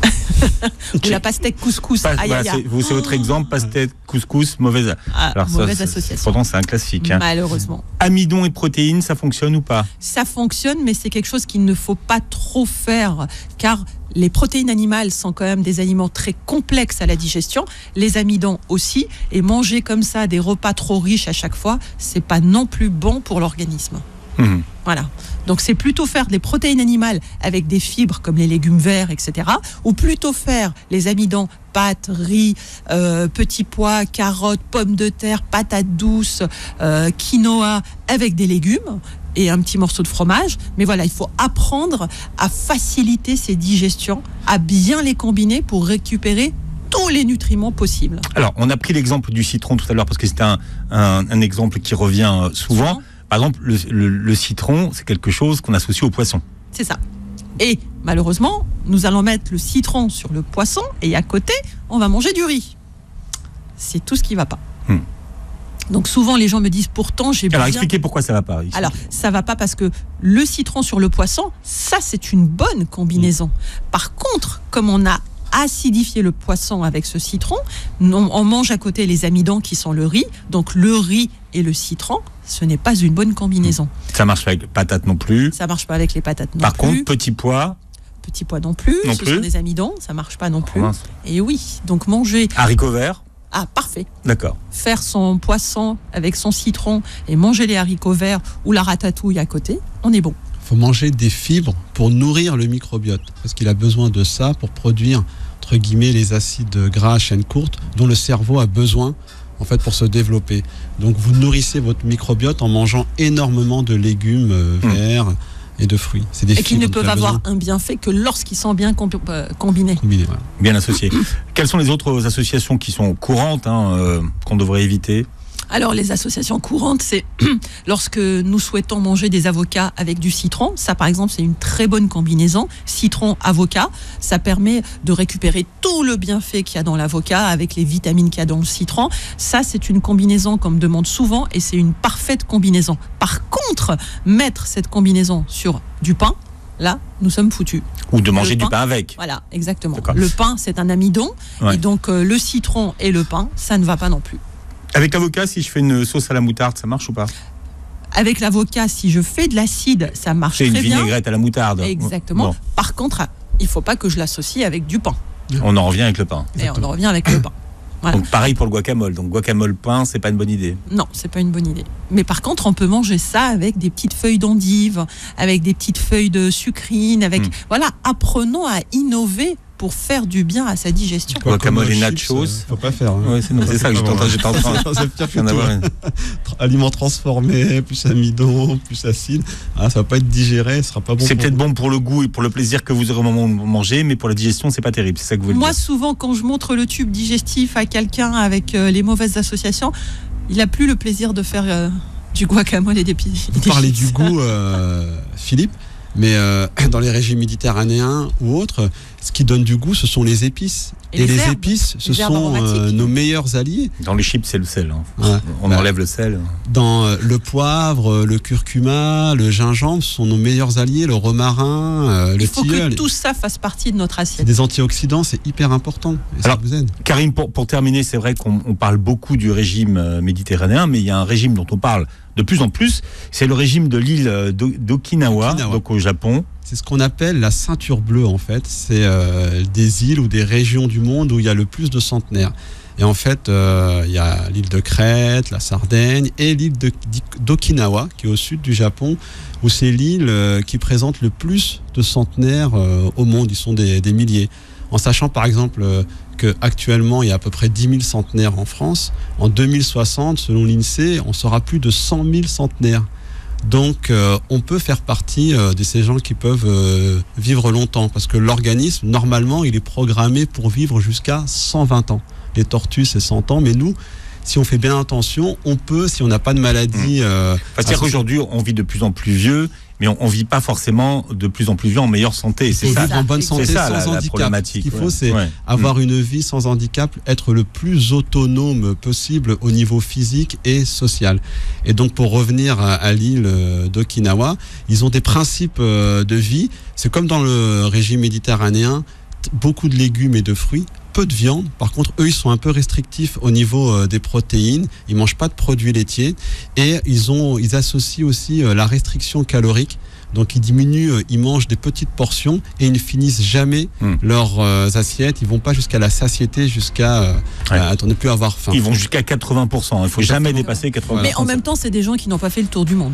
Ou la pastèque couscous. Pas, aïe, bah, aïe, aïe. c'est, vous, c'est votre exemple, pastèque couscous, mauvaise, ah, Alors, mauvaise ça, association. C'est, pourtant, c'est un classique. Hein. Malheureusement. Amidon et protéines, ça fonctionne ou pas? Ça fonctionne, mais c'est quelque chose qu'il ne faut pas trop faire, car les protéines animales sont quand même des aliments très complexes à la digestion, les amidons aussi, et manger comme ça des repas trop riches à chaque fois, c'est pas non plus bon pour l'organisme. Mmh. Voilà. Donc c'est plutôt faire des protéines animales avec des fibres comme les légumes verts, et cetera. Ou plutôt faire les amidons, pâtes, riz, euh, petits pois, carottes, pommes de terre, patates douces, euh, quinoa avec des légumes et un petit morceau de fromage. Mais voilà, il faut apprendre à faciliter ces digestions, à bien les combiner pour récupérer tous les nutriments possibles. Alors, on a pris l'exemple du citron tout à l'heure parce que c'est un, un, un exemple qui revient souvent. souvent. Par exemple, le, le, le citron, c'est quelque chose qu'on associe au poisson. C'est ça. Et malheureusement, nous allons mettre le citron sur le poisson et à côté, on va manger du riz. C'est tout ce qui ne va pas. Hmm. Donc souvent, les gens me disent pourtant, j'ai bien... Alors, expliquez pourquoi ça ne va pas. Ici. Alors, ça ne va pas parce que le citron sur le poisson, ça, c'est une bonne combinaison. Hmm. Par contre, comme on a acidifié le poisson avec ce citron, on mange à côté les amidons qui sont le riz. Donc, le riz et le citron, ce n'est pas une bonne combinaison. Ça marche pas avec les patates non plus. Ça marche pas avec les patates non Par plus. Par contre, petits pois. Petits pois non plus. Non ce plus. sont des amidons, ça marche pas non plus. Oh, et oui, donc manger. Haricots verts. Ah, parfait. D'accord. Faire son poisson avec son citron et manger les haricots verts ou la ratatouille à côté, on est bon. Il faut manger des fibres pour nourrir le microbiote, parce qu'il a besoin de ça pour produire, entre guillemets, les acides gras à chaîne courte dont le cerveau a besoin en fait pour se développer. Donc vous nourrissez votre microbiote en mangeant énormément de légumes euh, verts mmh. et de fruits. C'est des et qui ne peuvent avoir besoin. un bienfait que lorsqu'ils sont bien combi- euh, combinés. Combinés, voilà. Bien associés. Quelles sont les autres associations qui sont courantes, hein, euh, qu'on devrait éviter? Alors, les associations courantes, c'est lorsque nous souhaitons manger des avocats avec du citron. Ça, par exemple, c'est une très bonne combinaison. Citron-avocat, ça permet de récupérer tout le bienfait qu'il y a dans l'avocat avec les vitamines qu'il y a dans le citron. Ça, c'est une combinaison qu'on me demande souvent et c'est une parfaite combinaison. Par contre, mettre cette combinaison sur du pain, là, nous sommes foutus. Ou de manger Le du pain, pain avec. Voilà, exactement. D'accord. Le pain, c'est un amidon. Ouais. Et donc, euh, le citron et le pain, ça ne va pas non plus. Avec l'avocat, si je fais une sauce à la moutarde, ça marche ou pas? Avec l'avocat, si je fais de l'acide, ça marche C'est une très bien. vinaigrette à la moutarde. Exactement. Bon, Par contre, il ne faut pas que je l'associe avec du pain. on en revient avec le pain. Et on en revient avec le pain. Voilà. Donc pareil pour le guacamole. Donc guacamole pain, c'est pas une bonne idée. Non, c'est pas une bonne idée. Mais par contre, on peut manger ça avec des petites feuilles d'endive, avec des petites feuilles de sucrine, avec Mm. voilà, apprenons à innover pour faire du bien à sa digestion. Guacamole Comme, et euh, nachos. chips, euh, faut pas faire. hein. Ouais, c'est, non, c'est ça que j'étais en train, j'étais en train C'est pire que d'en avoir tout. une. Aliments transformés, plus amidon, plus acide. Ah, ça va pas être digéré, ce sera pas bon. C'est pour peut-être vous. bon pour le goût et pour le plaisir que vous aurez au moment de manger, mais pour la digestion, c'est pas terrible. C'est ça que vous voulez Moi, dire. souvent, quand je montre le tube digestif à quelqu'un avec euh, les mauvaises associations, il n'a plus le plaisir de faire euh, du guacamole et des pi- Vous des parlez chips. du goût, euh, Philippe, mais euh, dans les régimes méditerranéens ou autres, ce qui donne du goût, ce sont les épices. Et Et, les les, herbes, épices, ce les herbes sont euh, aromatiques. nos meilleurs alliés. Dans les chips, c'est le sel. hein. Ouais. On Bah, enlève le sel. Dans euh, le poivre, le curcuma, le gingembre, ce sont nos meilleurs alliés, le romarin, euh, le Il faut tilleul. que tout ça fasse partie de notre C'est assiette. des antioxydants, c'est hyper important. Et Alors, ça vous aide. Karim, pour, pour terminer, c'est vrai qu'on on parle beaucoup du régime euh, méditerranéen, mais il y a un régime dont on parle de plus en plus, c'est le régime de l'île euh, d'O- d'Okinawa, Okinawa. donc au Japon. C'est ce qu'on appelle la ceinture bleue, en fait. C'est euh, des îles ou des régions du monde où il y a le plus de centenaires. Et en fait, euh, il y a l'île de Crète, la Sardaigne et l'île de- d'Okinawa, qui est au sud du Japon, où c'est l'île euh, qui présente le plus de centenaires euh, au monde. Ils sont des, des milliers. En sachant, par exemple, euh, qu'actuellement, il y a à peu près dix mille centenaires en France. En deux mille soixante, selon l'INSEE, on sera plus de cent mille centenaires. Donc, euh, on peut faire partie euh, de ces gens qui peuvent euh, vivre longtemps, parce que l'organisme, normalement, il est programmé pour vivre jusqu'à cent vingt ans. Les tortues, c'est cent ans, mais nous, si on fait bien attention, on peut, si on n'a pas de maladie... Euh, Enfin, c'est-à-dire associée- qu'aujourd'hui, on vit de plus en plus vieux, mais on, on vit pas forcément de plus en plus vieux en meilleure santé. C'est faut ça, vivre en bonne santé c'est ça sans la, la handicap. problématique. Ce qu'il faut, ouais. c'est Ouais. avoir une vie sans handicap, être le plus autonome possible au niveau physique et social. Et donc, pour revenir à, à l'île euh, d'Okinawa, ils ont des principes euh, de vie. C'est comme dans le régime méditerranéen, t- beaucoup de légumes et de fruits, peu de viande. Par contre, eux, ils sont un peu restrictifs au niveau euh, des protéines. Ils mangent pas de produits laitiers et ils ont, ils associent aussi euh, la restriction calorique. Donc ils diminuent, euh, ils mangent des petites portions et ils ne finissent jamais Hmm. leurs euh, assiettes. Ils vont pas jusqu'à la satiété, jusqu'à euh, Ouais. à ne plus avoir faim. Ils vont jusqu'à quatre-vingts pour cent. Il faut jamais Exactement. dépasser quatre-vingts pour cent. Mais en même temps, c'est des gens qui n'ont pas fait le tour du monde.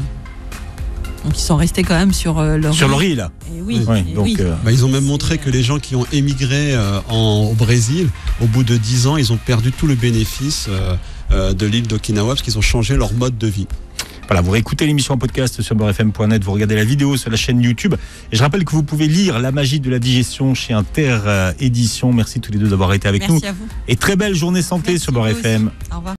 Donc ils sont restés quand même sur euh, leur Sur île. leur île. Et oui, Ouais, et donc, oui. euh, Bah, ils ont même C'est, montré euh, que les gens qui ont émigré euh, en, au Brésil, au bout de dix ans, ils ont perdu tout le bénéfice euh, euh, de l'île d'Okinawa parce qu'ils ont changé leur mode de vie. Voilà, vous réécoutez l'émission en podcast sur beurre f m point net, vous regardez la vidéo sur la chaîne YouTube. Et je rappelle que vous pouvez lire La magie de la digestion chez Inter euh, Édition. Merci tous les deux d'avoir été avec Merci nous. à vous. Et très belle journée santé Merci sur Beurre vous F M. aussi. Au revoir.